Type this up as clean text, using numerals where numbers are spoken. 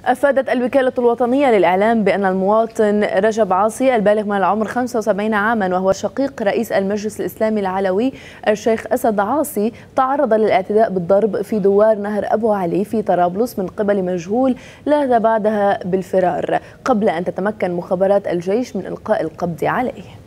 أفادت الوكالة الوطنية للإعلام بأن المواطن رجب عاصي البالغ من العمر 75 عاما وهو شقيق رئيس المجلس الإسلامي العلوي الشيخ أسد عاصي تعرض للاعتداء بالضرب في دوار نهر أبو علي في طرابلس من قبل مجهول لاذ بعدها بالفرار، قبل أن تتمكن مخابرات الجيش من إلقاء القبض عليه.